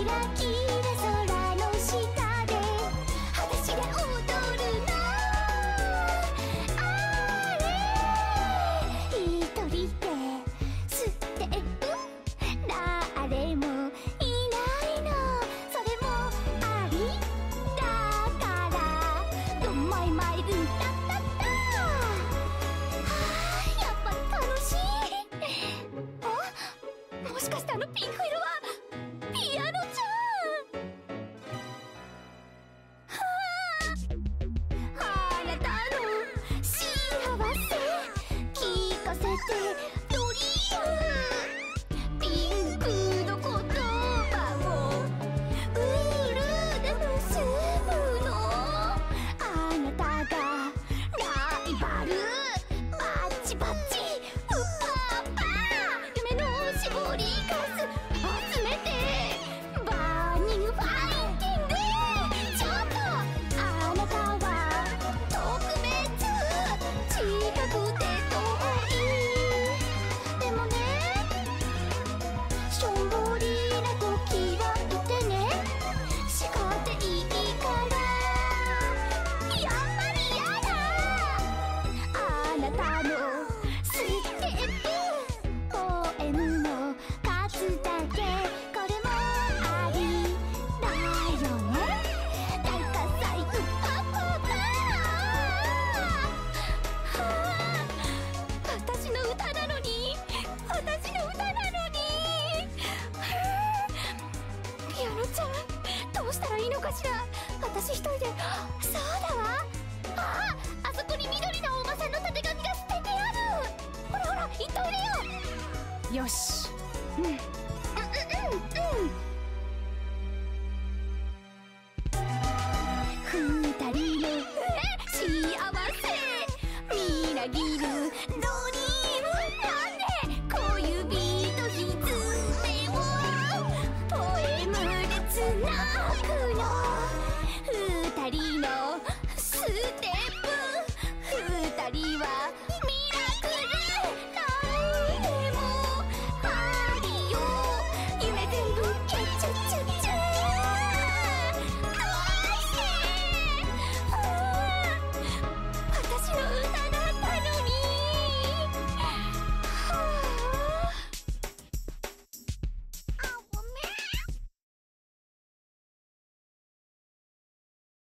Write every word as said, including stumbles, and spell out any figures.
私一人で。そうだわ。ああ、あそこに緑のお馬さんのたてがみが捨ててある。ほらほら、行っといでよ。よし。うんうんうんうんうん。二人の幸せみなぎるドリーム。なんで小指とひずめをポエムでつなぐの。二人のステップ、二人は